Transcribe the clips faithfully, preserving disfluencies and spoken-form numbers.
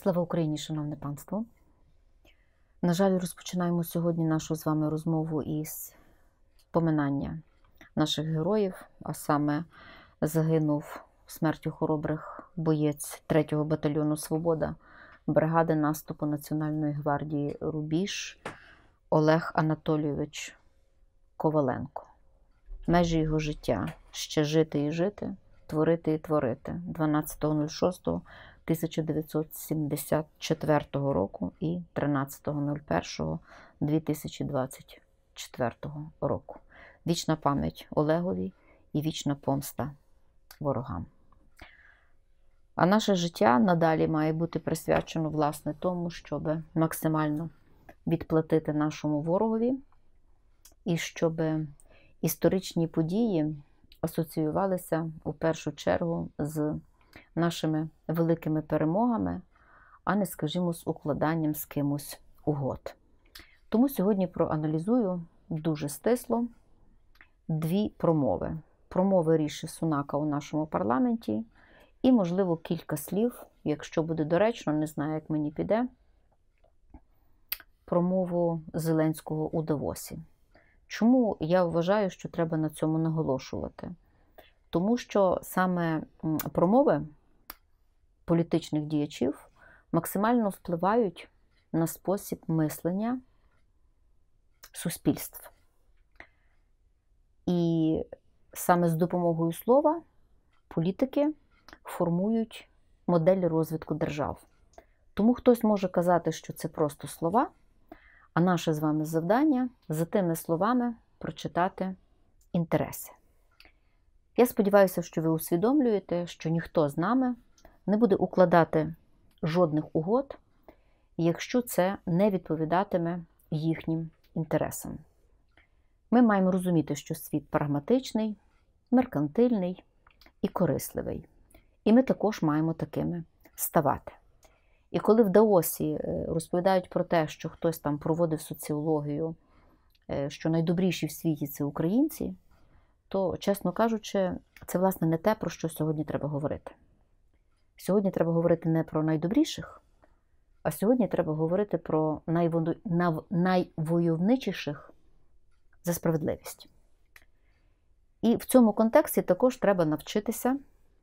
Слава Україні, шановне панство! На жаль, розпочинаємо сьогодні нашу з вами розмову із поминання наших героїв, а саме загинув смертю хоробрих боєць третього батальйону «Свобода» бригади наступу Національної гвардії «Рубіж» Олег Анатолійович Коваленко. Межі його життя – ще жити і жити, творити і творити. дванадцятого шостого тисяча дев'ятсот сімдесят четвертого року і тринадцятого першого дві тисячі двадцять четвертого року. Вічна пам'ять Олегові і вічна помста ворогам. А наше життя надалі має бути присвячено, власне, тому, щоб максимально відплатити нашому ворогові і щоб історичні події асоціювалися у першу чергу з нашими великими перемогами, а не, скажімо, з укладанням з кимось угод. Тому сьогодні проаналізую дуже стисло дві промови. Промови Ріші Сунака у нашому парламенті і, можливо, кілька слів, якщо буде доречно, не знаю, як мені піде, промову Зеленського у Давосі. Чому я вважаю, що треба на цьому наголошувати? Тому що саме промови політичних діячів максимально впливають на спосіб мислення суспільств. І саме з допомогою слова політики формують модель розвитку держав. Тому хтось може казати, що це просто слова, а наше з вами завдання за тими словами прочитати інтереси. Я сподіваюся, що ви усвідомлюєте, що ніхто з нами не буде укладати жодних угод, якщо це не відповідатиме їхнім інтересам. Ми маємо розуміти, що світ прагматичний, меркантильний і корисливий. І ми також маємо такими ставати. І коли в Давосі розповідають про те, що хтось там проводив соціологію, що найдобріші в світі – це українці, то, чесно кажучи, це, власне, не те, про що сьогодні треба говорити. Сьогодні треба говорити не про найдобріших, а сьогодні треба говорити про найво... найвойовничіших за справедливість. І в цьому контексті також треба навчитися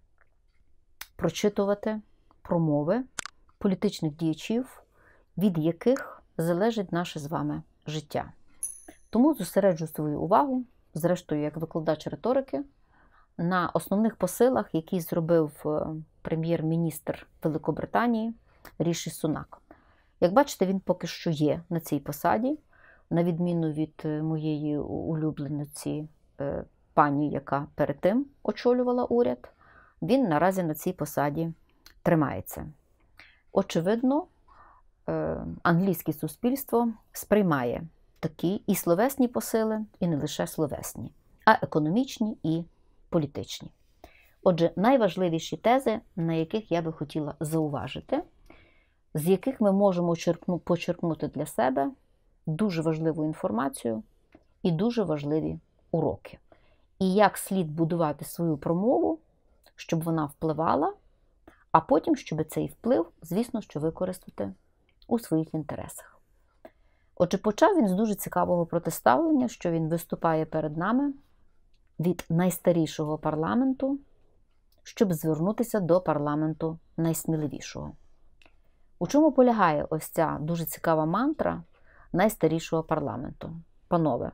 прочитувати промови політичних діячів, від яких залежить наше з вами життя. Тому зосереджу свою увагу, зрештою, як викладач риторики, на основних посилах, які зробив прем'єр-міністр Великобританії Ріші Сунак. Як бачите, він поки що є на цій посаді, на відміну від моєї улюблениці пані, яка перед тим очолювала уряд, він наразі на цій посаді тримається. Очевидно, англійське суспільство сприймає такі і словесні посили, і не лише словесні, а економічні і політичні. Отже, найважливіші тези, на яких я би хотіла зауважити, з яких ми можемо почерпнути для себе дуже важливу інформацію і дуже важливі уроки. І як слід будувати свою промову, щоб вона впливала, а потім, щоб цей вплив, звісно, що використати у своїх інтересах. Отже, почав він з дуже цікавого протиставлення, що він виступає перед нами від найстарішого парламенту, щоб звернутися до парламенту найсміливішого. У чому полягає ось ця дуже цікава мантра найстарішого парламенту? Панове,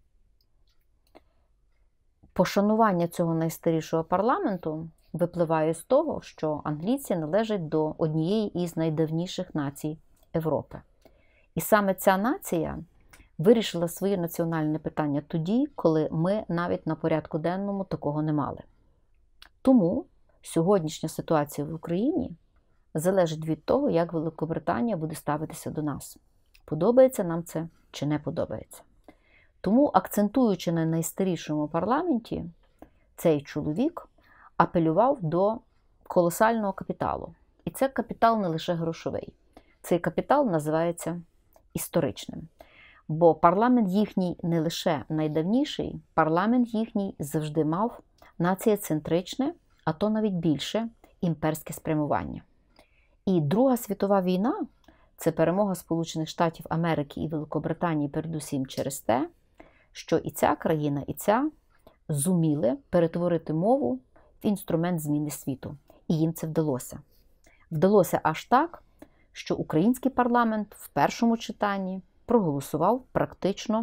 пошанування цього найстарішого парламенту випливає з того, що англійці належать до однієї із найдавніших націй Європи. І саме ця нація вирішила своє національне питання тоді, коли ми навіть на порядку денному такого не мали. Тому сьогоднішня ситуація в Україні залежить від того, як Великобританія буде ставитися до нас. Подобається нам це чи не подобається. Тому, акцентуючи на найстарішому парламенті, цей чоловік апелював до колосального капіталу. І це капітал не лише грошовий. Цей капітал називається історичним. Бо парламент їхній не лише найдавніший, парламент їхній завжди мав націєцентричне, а то навіть більше імперське спрямування. І Друга світова війна – це перемога Сполучених Штатів Америки і Великобританії передусім через те, що і ця країна, і ця зуміли перетворити мову в інструмент зміни світу. І їм це вдалося. Вдалося аж так, що український парламент в першому читанні проголосував практично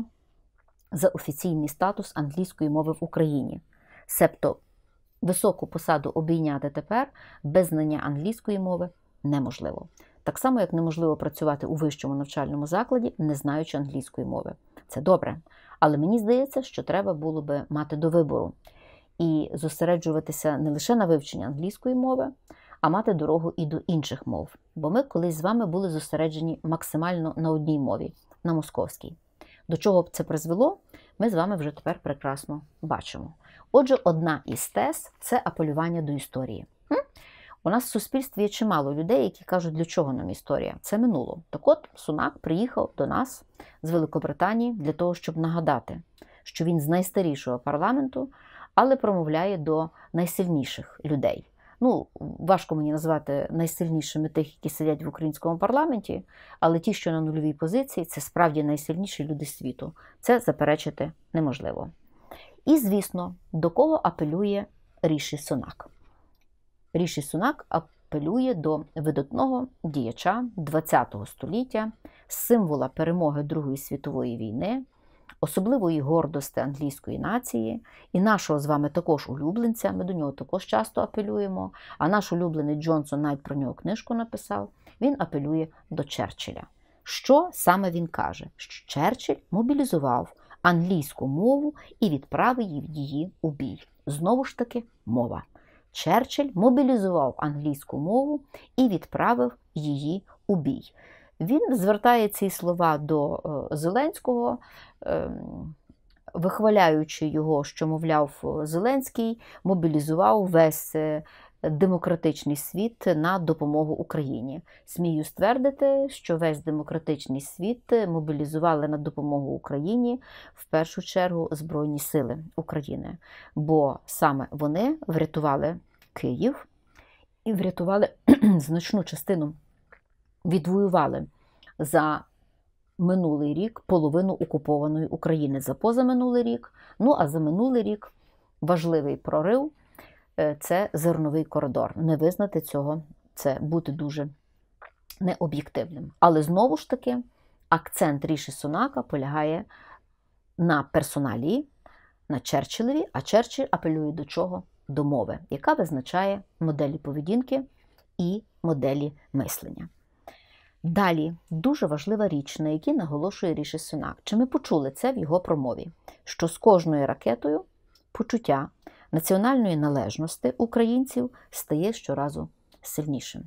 за офіційний статус англійської мови в Україні. Себто високу посаду обійняти тепер без знання англійської мови неможливо. Так само, як неможливо працювати у вищому навчальному закладі, не знаючи англійської мови. Це добре. Але мені здається, що треба було би мати до вибору і зосереджуватися не лише на вивченні англійської мови, а мати дорогу і до інших мов. Бо ми колись з вами були зосереджені максимально на одній мові – на московській. До чого б це призвело, ми з вами вже тепер прекрасно бачимо. Отже, одна із тез – це апелювання до історії. Хм? У нас в суспільстві є чимало людей, які кажуть, для чого нам історія. Це минуло. Так от, Сунак приїхав до нас з Великобританії для того, щоб нагадати, що він з найстарішого парламенту, але промовляє до найсильніших людей. Ну, важко мені назвати найсильнішими тих, які сидять в українському парламенті, але ті, що на нульовій позиції, це справді найсильніші люди світу. Це заперечити неможливо. І, звісно, до кого апелює Ріші Сунак? Ріші Сунак апелює до видатного діяча ХХ століття, символа перемоги Другої світової війни, особливої гордості англійської нації, і нашого з вами також улюбленця, ми до нього також часто апелюємо, а наш улюблений Джонсон навіть про нього книжку написав, він апелює до Черчилля. Що саме він каже? Що Черчилль мобілізував англійську мову і відправив її у бій. Знову ж таки, мова. Черчилль мобілізував англійську мову і відправив її у бій. Він звертає ці слова до Зеленського, вихваляючи його, що, мовляв, Зеленський мобілізував весь демократичний світ на допомогу Україні. Смію ствердити, що весь демократичний світ мобілізували на допомогу Україні в першу чергу Збройні сили України, бо саме вони врятували Київ і врятували значну частину, відвоювали за минулий рік половину окупованої України, за позаминулий рік. Ну, а за минулий рік важливий прорив – це зерновий коридор. Не визнати цього – це бути дуже необ'єктивним. Але знову ж таки акцент Ріші Сунака полягає на персоналії, на Черчиллеві, а Черчилль апелює до чого? До мови, яка визначає моделі поведінки і моделі мислення. Далі, дуже важлива річ, на якій наголошує Ріші Сунак. Чи ми почули це в його промові? Що з кожною ракетою почуття національної належності українців стає щоразу сильнішим.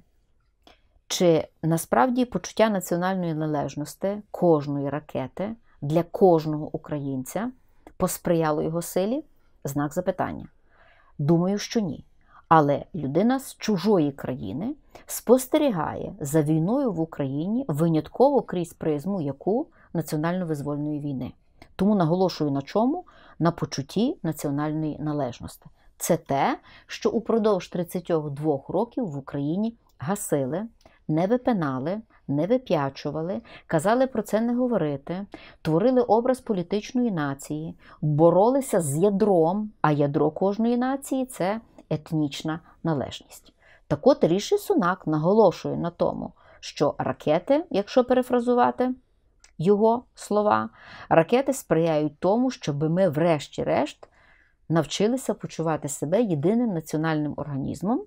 Чи насправді почуття національної належності кожної ракети для кожного українця посприяло його силі? Знак запитання. Думаю, що ні. Але людина з чужої країни спостерігає за війною в Україні винятково крізь призму яку національно-визвольної війни. Тому наголошую на чому? На почутті національної належності. Це те, що упродовж тридцять два років в Україні гасили, не випинали, не вип'ячували, казали про це не говорити, творили образ політичної нації, боролися з ядром, а ядро кожної нації – це етнічна належність. Так от Ріші Сунак наголошує на тому, що ракети, якщо перефразувати його слова, ракети сприяють тому, щоб ми врешті-решт навчилися почувати себе єдиним національним організмом,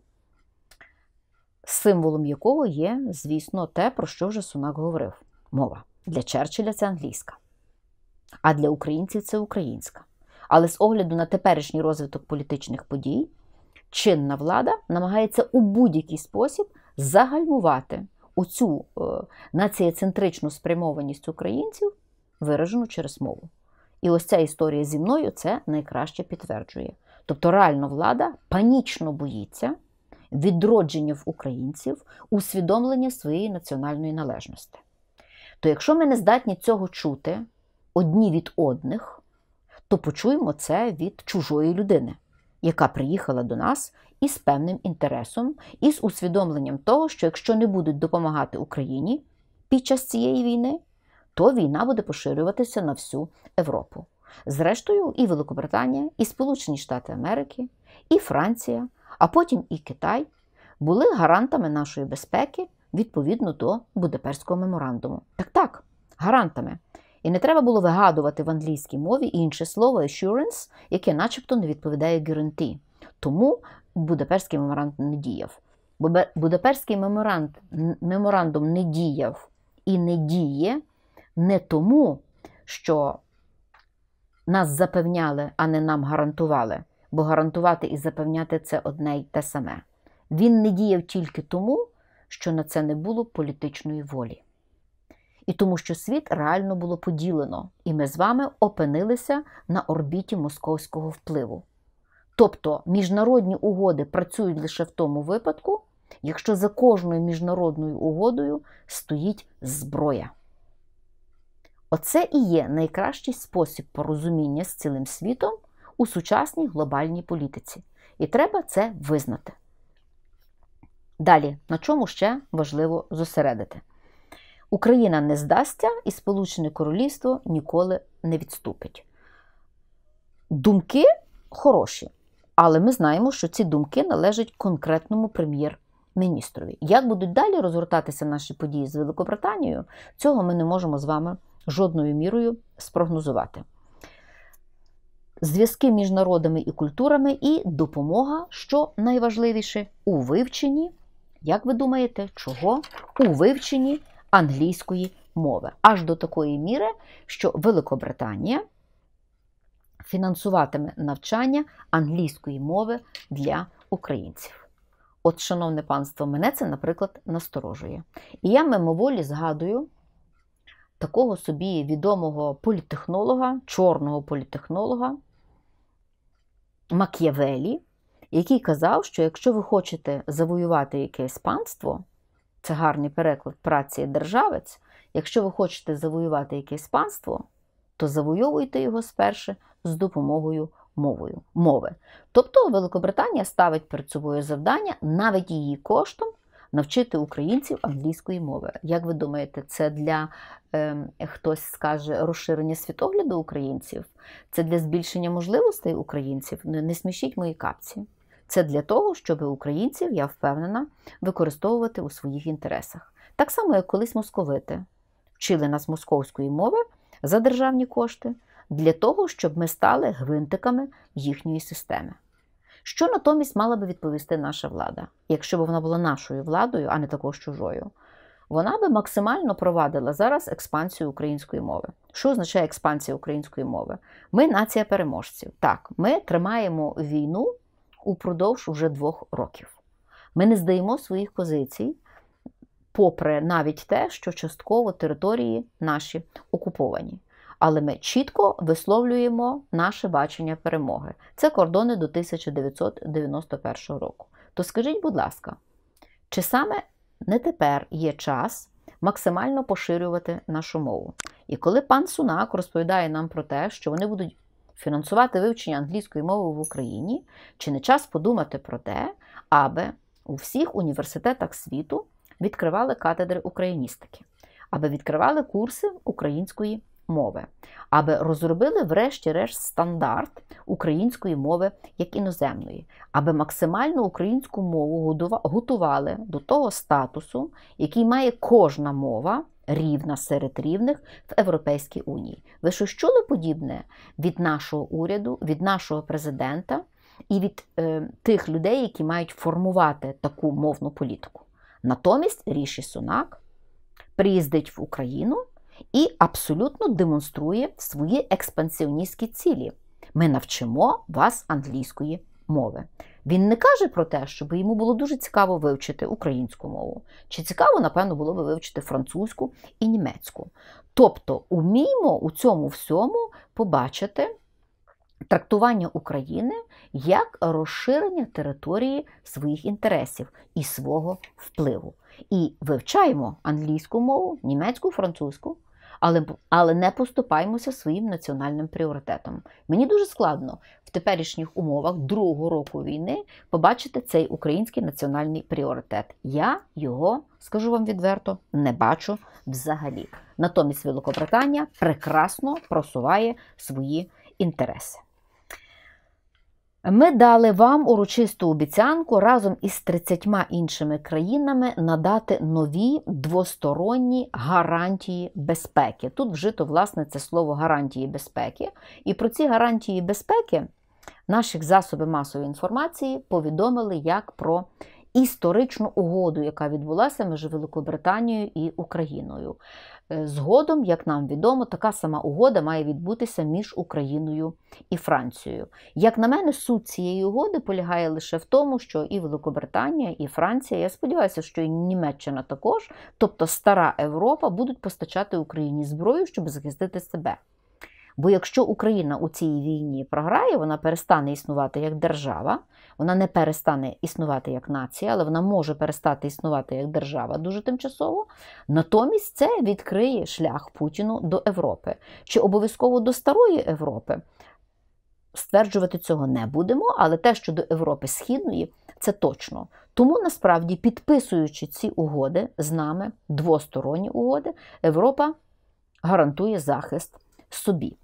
символом якого є, звісно, те, про що вже Сунак говорив. Мова. Для Черчилля це англійська, а для українців це українська. Але з огляду на теперішній розвиток політичних подій, чинна влада намагається у будь-який спосіб загальмувати оцю е, націєцентричну спрямованість українців, виражену через мову. І ось ця історія зі мною це найкраще підтверджує. Тобто реально влада панічно боїться відродження в українців усвідомлення своєї національної належності. То якщо ми не здатні цього чути одні від одних, то почуємо це від чужої людини, яка приїхала до нас із певним інтересом, і з усвідомленням того, що якщо не будуть допомагати Україні під час цієї війни, то війна буде поширюватися на всю Європу. Зрештою, і Великобританія, і Сполучені Штати Америки, і Франція, а потім і Китай були гарантами нашої безпеки відповідно до Будапештського меморандуму. Так-так, гарантами. І не треба було вигадувати в англійській мові інше слово assurance, яке начебто не відповідає guarantee. Тому Будапештський меморандум не діяв. Будапештський меморандум не діяв і не діє не тому, що нас запевняли, а не нам гарантували, бо гарантувати і запевняти – це одне й те саме. Він не діяв тільки тому, що на це не було політичної волі. І тому, що світ реально було поділено, і ми з вами опинилися на орбіті московського впливу. Тобто міжнародні угоди працюють лише в тому випадку, якщо за кожною міжнародною угодою стоїть зброя. Оце і є найкращий спосіб порозуміння з цілим світом у сучасній глобальній політиці. І треба це визнати. Далі, на чому ще важливо зосередити? Україна не здасться і Сполучене Королівство ніколи не відступить. Думки хороші, але ми знаємо, що ці думки належать конкретному прем'єр-міністрові. Як будуть далі розгортатися наші події з Великобританією, цього ми не можемо з вами жодною мірою спрогнозувати. Зв'язки між народами і культурами і допомога, що найважливіше, у вивченні, як ви думаєте, чого? У вивченні англійської мови. Аж до такої міри, що Великобританія фінансуватиме навчання англійської мови для українців. От, шановне панство, мене це, наприклад, насторожує. І я мимоволі згадую такого собі відомого політтехнолога, чорного політтехнолога Мак'явелі, який казав, що якщо ви хочете завоювати якесь панство, це гарний переклад праці державець, якщо ви хочете завоювати якесь панство, то завойовуйте його спершу з допомогою мовою, мови. Тобто Великобританія ставить перед собою завдання, навіть її коштом, навчити українців англійської мови. Як ви думаєте, це для, е, хтось скаже, розширення світогляду українців? Це для збільшення можливостей українців? Не, не смішіть мої капці. Це для того, щоб українців, я впевнена, використовувати у своїх інтересах. Так само, як колись московити вчили нас московської мови за державні кошти, для того, щоб ми стали гвинтиками їхньої системи. Що натомість мала би відповісти наша влада? Якщо б вона була нашою владою, а не також чужою, вона би максимально провадила зараз експансію української мови. Що означає експансія української мови? Ми нація переможців. Так, ми тримаємо війну упродовж уже двох років. Ми не здаємо своїх позицій, попри навіть те, що частково території наші окуповані. Але ми чітко висловлюємо наше бачення перемоги. Це кордони до тисяча дев'ятсот дев'яносто першого року. То скажіть, будь ласка, чи саме не тепер є час максимально поширювати нашу мову? І коли пан Сунак розповідає нам про те, що вони будуть фінансувати вивчення англійської мови в Україні, чи не час подумати про те, аби у всіх університетах світу відкривали катедри україністики, аби відкривали курси української мови, аби розробили врешті-решт стандарт української мови як іноземної, аби максимально українську мову готували до того статусу, який має кожна мова, рівна серед рівних в Європейській Унії. Ви щось чули подібне від нашого уряду, від нашого президента і від е, тих людей, які мають формувати таку мовну політику? Натомість Ріші Сунак приїздить в Україну і абсолютно демонструє свої експансіоністські цілі. Ми навчимо вас англійської мови. Він не каже про те, щоб йому було дуже цікаво вивчити українську мову. Чи цікаво, напевно, було би вивчити французьку і німецьку. Тобто, уміємо у цьому всьому побачити трактування України як розширення території своїх інтересів і свого впливу. І вивчаємо англійську мову, німецьку, французьку, але, але не поступаємося своїм національним пріоритетом. Мені дуже складно в теперішніх умовах другого року війни побачити цей український національний пріоритет. Я його, скажу вам відверто, не бачу взагалі. Натомість Великобританія прекрасно просуває свої інтереси. Ми дали вам урочисту обіцянку разом із тридцятьма іншими країнами надати нові двосторонні гарантії безпеки. Тут вжито, власне, це слово гарантії безпеки. І про ці гарантії безпеки наші засоби масової інформації повідомили як про історичну угоду, яка відбулася між Великобританією і Україною. Згодом, як нам відомо, така сама угода має відбутися між Україною і Францією. Як на мене, суть цієї угоди полягає лише в тому, що і Великобританія, і Франція, я сподіваюся, що і Німеччина також, тобто стара Європа, будуть постачати Україні зброю, щоб захистити себе. Бо якщо Україна у цій війні програє, вона перестане існувати як держава, вона не перестане існувати як нація, але вона може перестати існувати як держава дуже тимчасово. Натомість це відкриє шлях Путіну до Європи. Чи обов'язково до старої Європи? Стверджувати цього не будемо, але те, що до Європи Східної, це точно. Тому, насправді, підписуючи ці угоди з нами, двосторонні угоди, Європа гарантує захист собі.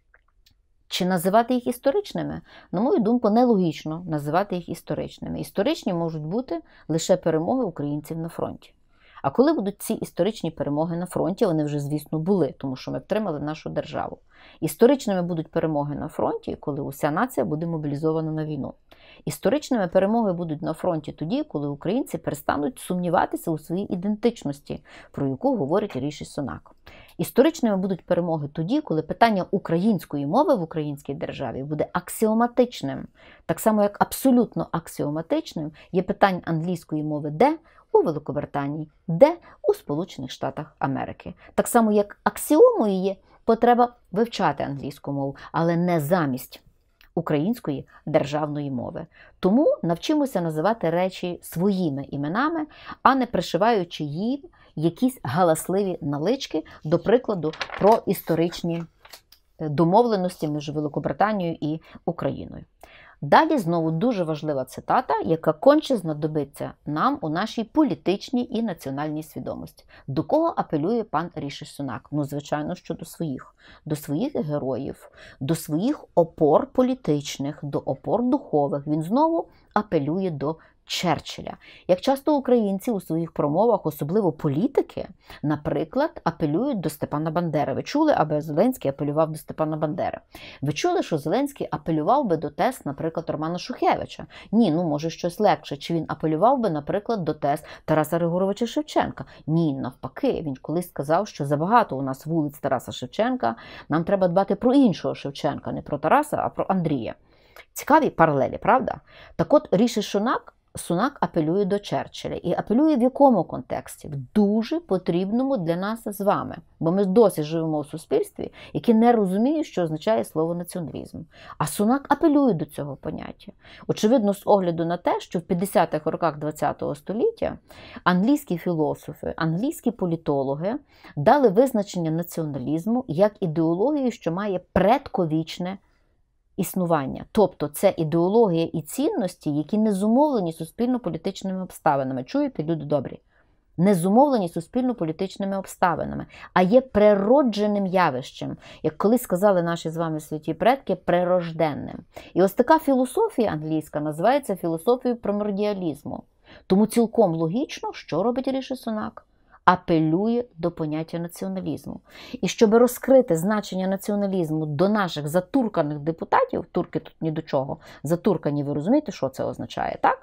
Чи називати їх історичними? На мою думку, нелогічно називати їх історичними. Історичні можуть бути лише перемоги українців на фронті. А коли будуть ці історичні перемоги на фронті, вони вже, звісно, були, тому що ми втримали нашу державу. Історичними будуть перемоги на фронті, коли уся нація буде мобілізована на війну. Історичними перемоги будуть на фронті тоді, коли українці перестануть сумніватися у своїй ідентичності, про яку говорить Ріші Сунак. Історичними будуть перемоги тоді, коли питання української мови в українській державі буде аксіоматичним. Так само, як абсолютно аксіоматичним є питання англійської мови де у Великобританії, де у Сполучених Штатах Америки. Так само, як аксіомою є потреба вивчати англійську мову, але не замість української державної мови. Тому навчимося називати речі своїми іменами, а не пришиваючи їм якісь галасливі налички, до прикладу, про історичні домовленості між Великобританією і Україною. Далі знову дуже важлива цитата, яка конче знадобиться нам у нашій політичній і національній свідомості. До кого апелює пан Ріші Сунак? Ну, звичайно, що до своїх. До своїх героїв, до своїх опор політичних, до опор духових. Він знову апелює до Черчилля. Як часто українці у своїх промовах, особливо політики, наприклад, апелюють до Степана Бандери. Ви чули, аби Зеленський апелював до Степана Бандери? Ви чули, що Зеленський апелював би до тез, наприклад, Романа Шухевича? Ні, ну може щось легше. Чи він апелював би, наприклад, до тез Тараса Григоровича Шевченка? Ні, навпаки. Він колись сказав, що забагато у нас вулиць Тараса Шевченка, нам треба дбати про іншого Шевченка, не про Тараса, а про Андрія. Цікаві паралелі, правда? Так от Ріші Сунак Сунак апелює до Черчилля. І апелює в якому контексті? В дуже потрібному для нас з вами. Бо ми досі живемо в суспільстві, яке не розуміє, що означає слово націоналізм. А Сунак апелює до цього поняття. Очевидно, з огляду на те, що в п'ятдесятих роках ХХ століття англійські філософи, англійські політологи дали визначення націоналізму як ідеології, що має предковічне існування. Тобто це ідеологія і цінності, які не зумовлені суспільно-політичними обставинами. Чуєте, люди добрі? Не зумовлені суспільно-політичними обставинами, а є природженим явищем, як колись сказали наші з вами святі предки, прирожденним. І ось така філософія англійська називається філософією примордіалізму. Тому цілком логічно, що робить Ріші Сунак? Апелює до поняття націоналізму. І щоб розкрити значення націоналізму до наших затурканих депутатів, турки тут ні до чого, затуркані, ви розумієте, що це означає, так?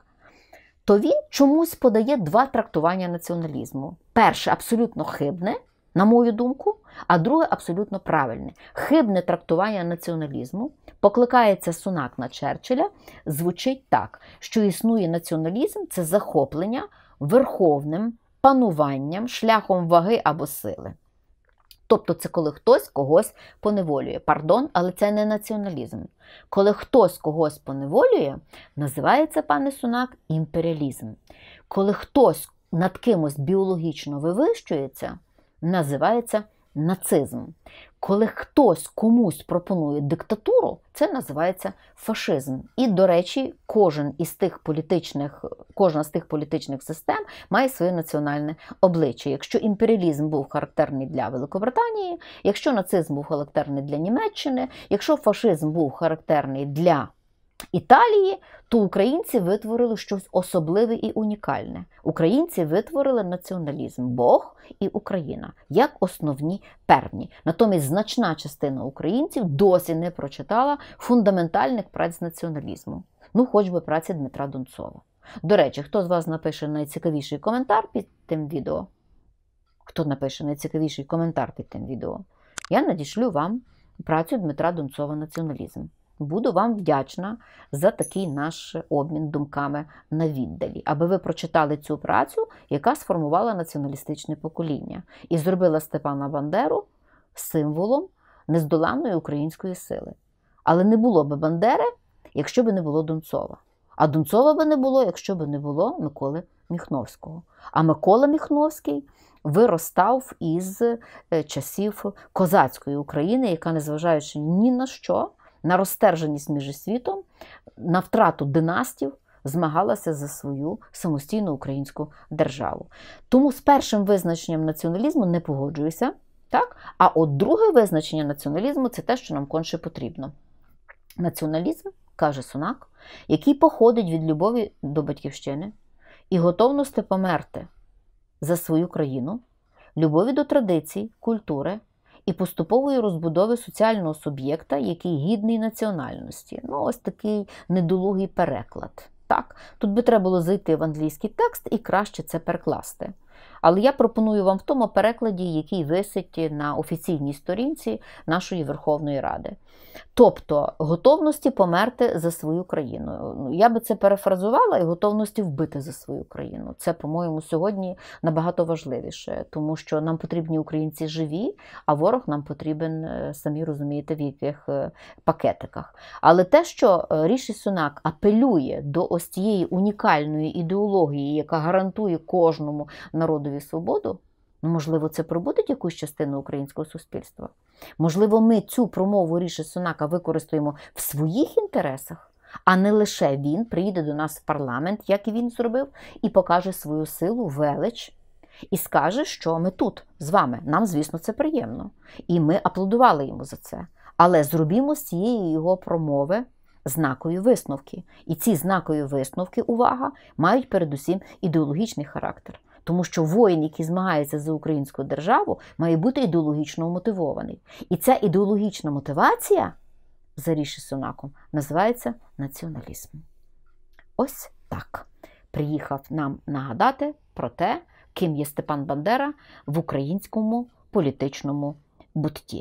То він чомусь подає два трактування націоналізму. Перше абсолютно хибне, на мою думку, а друге абсолютно правильне. Хибне трактування націоналізму, покликається Сунак на Черчилля, звучить так, що існує націоналізм – це захоплення верховним пануванням, шляхом ваги або сили. Тобто це коли хтось когось поневолює. Пардон, але це не націоналізм. Коли хтось когось поневолює, називається, пане Сунак, імперіалізм. Коли хтось над кимось біологічно вивищується, називається нацизм. Коли хтось комусь пропонує диктатуру, це називається фашизм. І, до речі, кожен із тих політичних, кожна з тих політичних систем має своє національне обличчя. Якщо імперіалізм був характерний для Великобританії, якщо нацизм був характерний для Німеччини, якщо фашизм був характерний для Італії, то українці витворили щось особливе і унікальне. Українці витворили націоналізм, Бог і Україна, як основні певні. Натомість значна частина українців досі не прочитала фундаментальних праць з націоналізму. Ну, хоч би праці Дмитра Донцова. До речі, хто з вас напише найцікавіший коментар під тим відео? Хто напише найцікавіший коментар під тим відео? Я надішлю вам працю Дмитра Донцова «Націоналізм». Буду вам вдячна за такий наш обмін думками на віддалі, аби ви прочитали цю працю, яка сформувала націоналістичне покоління і зробила Степана Бандеру символом нездоланної української сили. Але не було би Бандери, якщо б не було Донцова. А Донцова би не було, якщо б не було Миколи Міхновського. А Микола Міхновський виростав із часів козацької України, яка, незважаючи ні на що, на розтерженість між світом, на втрату династів, змагалася за свою самостійну українську державу. Тому з першим визначенням націоналізму не погоджуюся. Так? А от друге визначення націоналізму – це те, що нам конче потрібно. Націоналізм, каже Сунак, який походить від любові до батьківщини і готовності померти за свою країну, любові до традицій, культури, і поступової розбудови соціального суб'єкта, який гідний національності. Ну, ось такий недолугий переклад. Так, тут би треба було зайти в англійський текст і краще це перекласти. Але я пропоную вам в тому перекладі, який висить на офіційній сторінці нашої Верховної Ради. Тобто, готовності померти за свою країну. Я би це перефразувала, і готовності вбити за свою країну. Це, по-моєму, сьогодні набагато важливіше, тому що нам потрібні українці живі, а ворог нам потрібен, самі розумієте, в яких пакетиках. Але те, що Ріші Сунак апелює до ось цієї унікальної ідеології, яка гарантує кожному народові свободу, ну, можливо, це пробудить якусь частину українського суспільства. Можливо, ми цю промову Ріші Сунака використаємо в своїх інтересах, а не лише він приїде до нас в парламент, як і він зробив, і покаже свою силу, велич, і скаже, що ми тут з вами. Нам, звісно, це приємно. І ми аплодували йому за це. Але зробімо з цієї його промови знакові висновки. І ці знакові висновки, увага, мають передусім ідеологічний характер. Тому що воїн, який змагається за українську державу, має бути ідеологічно мотивований. І ця ідеологічна мотивація, за Ріші Сунаком, називається націоналізм. Ось так. Приїхав нам нагадати про те, ким є Степан Бандера в українському політичному бутті.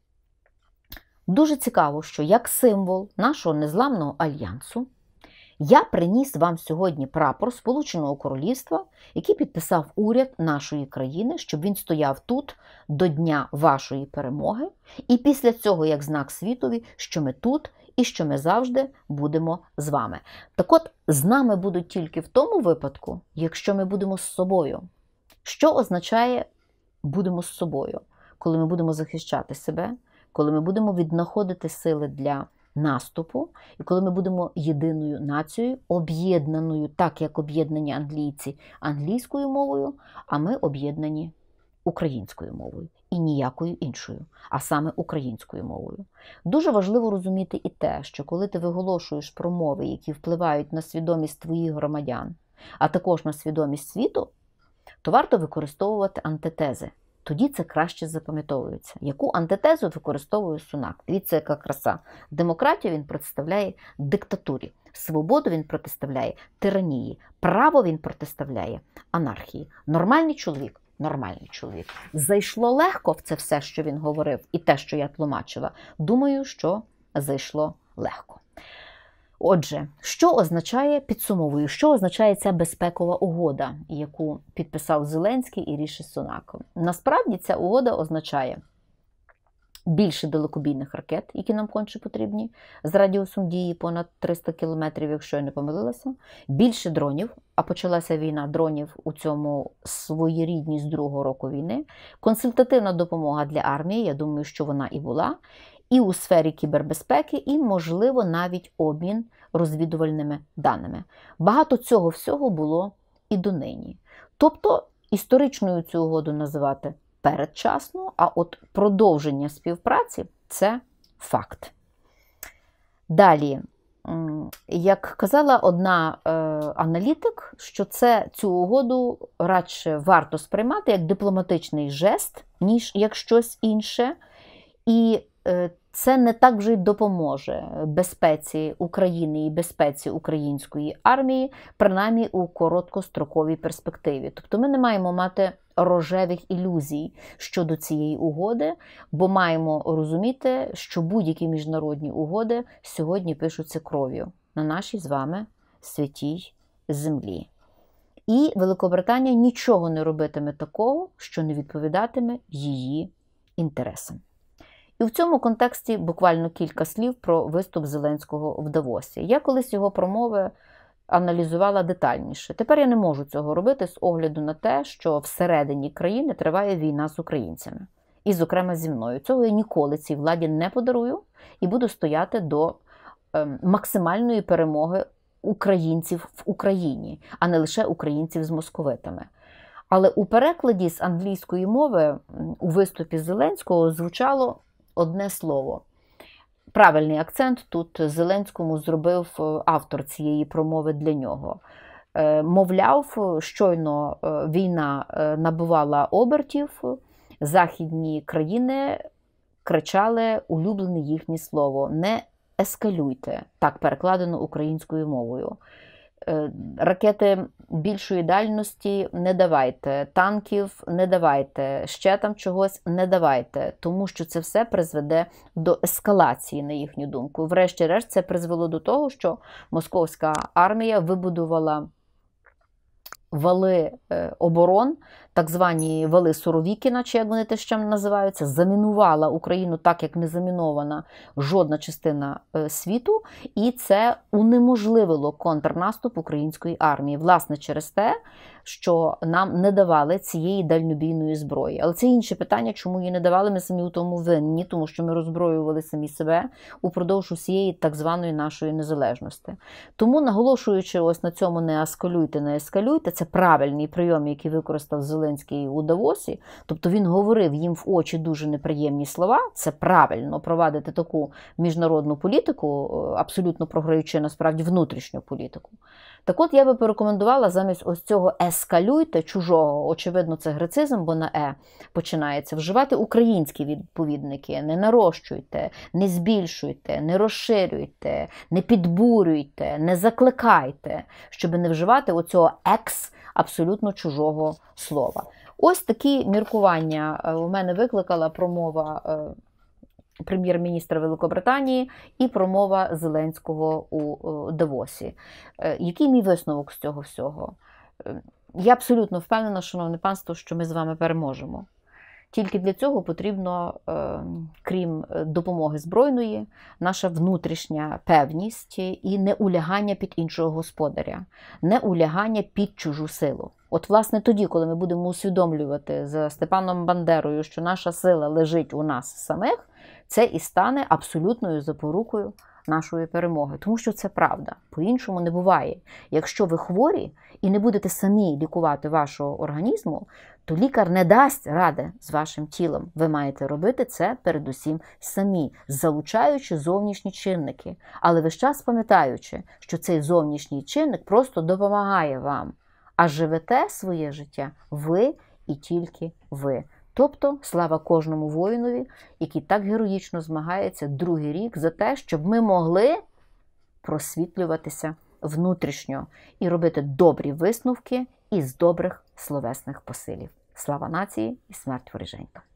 Дуже цікаво, що як символ нашого незламного альянсу я приніс вам сьогодні прапор Сполученого Королівства, який підписав уряд нашої країни, щоб він стояв тут до дня вашої перемоги, і після цього як знак світові, що ми тут і що ми завжди будемо з вами. Так от, з нами будуть тільки в тому випадку, якщо ми будемо з собою. Що означає «будемо з собою»? Коли ми будемо захищати себе, коли ми будемо віднаходити сили для наступу, і коли ми будемо єдиною нацією, об'єднаною, так як об'єднані англійці англійською мовою, а ми об'єднані українською мовою і ніякою іншою, а саме українською мовою. Дуже важливо розуміти і те, що коли ти виголошуєш промови, які впливають на свідомість твоїх громадян, а також на свідомість світу, то варто використовувати антитези. Тоді це краще запам'ятовується. Яку антитезу використовує Сунак? Дивіться, яка краса. Демократію він протиставляє диктатурі. Свободу він протиставляє тиранії. Право він протиставляє анархії. Нормальний чоловік – нормальний чоловік. Зайшло легко в це все, що він говорив, і те, що я тлумачила? Думаю, що зайшло легко. Отже, що означає, підсумовую, що означає ця безпекова угода, яку підписав Зеленський і Ріші Сунак? Насправді ця угода означає більше далекобійних ракет, які нам конче потрібні, з радіусом дії понад триста кілометрів, якщо я не помилилася, більше дронів, а почалася війна дронів у цьому своєрідній з другого року війни, консультативна допомога для армії, я думаю, що вона і була, і у сфері кібербезпеки, і, можливо, навіть обмін розвідувальними даними. Багато цього всього було і донині. Тобто, історичною цю угоду називати передчасно, а от продовження співпраці – це факт. Далі, як казала одна е, аналітик, що це, цю угоду радше варто сприймати як дипломатичний жест, ніж як щось інше. І е, це не так вже й допоможе безпеці України і безпеці української армії, принаймні у короткостроковій перспективі. Тобто ми не маємо мати рожевих ілюзій щодо цієї угоди, бо маємо розуміти, що будь-які міжнародні угоди сьогодні пишуться кров'ю на нашій з вами святій землі. І Великобританія нічого не робитиме такого, що не відповідатиме її інтересам. І в цьому контексті буквально кілька слів про виступ Зеленського в Давосі. Я колись його промови аналізувала детальніше. Тепер я не можу цього робити з огляду на те, що всередині країни триває війна з українцями. І, зокрема, зі мною. Цього я ніколи цій владі не подарую і буду стояти до е, максимальної перемоги українців в Україні, а не лише українців з московитами. Але у перекладі з англійської мови у виступі Зеленського звучало одне слово. Правильний акцент тут Зеленському зробив автор цієї промови для нього. Мовляв, щойно війна набувала обертів, західні країни кричали улюблене їхнє слово «не ескалюйте», так перекладено українською мовою. Ракети більшої дальності не давайте, танків не давайте, ще там чогось не давайте, тому що це все призведе до ескалації, на їхню думку. Врешті-решт це призвело до того, що московська армія вибудувала вали оборон, так звані вали Суровікіна, чи як вони те ще називаються, замінувала Україну так, як не замінована жодна частина світу, і це унеможливило контрнаступ української армії. Власне, через те, що нам не давали цієї дальнобійної зброї. Але це інше питання, чому її не давали, ми самі у тому винні, тому що ми роззброювали самі себе упродовж усієї так званої нашої незалежності. Тому, наголошуючи ось на цьому «не ескалюйте, не ескалюйте», це правильний прийом, який використав Зеленський у Давосі, тобто він говорив їм в очі дуже неприємні слова, це правильно провадити таку міжнародну політику, абсолютно програючи насправді внутрішню політику. Так от я би порекомендувала замість ось цього «ескалюйте» чужого, очевидно це грецизм, бо на «е» починається, вживати українські відповідники. Не нарощуйте, не збільшуйте, не розширюйте, не підбурюйте, не закликайте, щоб не вживати оцього «екс» абсолютно чужого слова. Ось такі міркування у мене викликала промова прем'єр-міністра Великобританії і промова Зеленського у Давосі. Який мій висновок з цього всього? Я абсолютно впевнена, шановне панство, що ми з вами переможемо. Тільки для цього потрібно, крім допомоги збройної, наша внутрішня певність і не улягання під іншого господаря, не улягання під чужу силу. От, власне, тоді, коли ми будемо усвідомлювати за Степаном Бандерою, що наша сила лежить у нас самих, це і стане абсолютною запорукою нашої перемоги. Тому що це правда. По-іншому не буває. Якщо ви хворі і не будете самі лікувати вашого організму, то лікар не дасть ради з вашим тілом. Ви маєте робити це передусім самі, залучаючи зовнішні чинники. Але весь час пам'ятаючи, що цей зовнішній чинник просто допомагає вам. А живете своє життя ви і тільки ви. Тобто, слава кожному воїнові, який так героїчно змагається другий рік за те, щоб ми могли просвітлюватися внутрішньо і робити добрі висновки із добрих словесних посилів. Слава нації і смерть вороженька!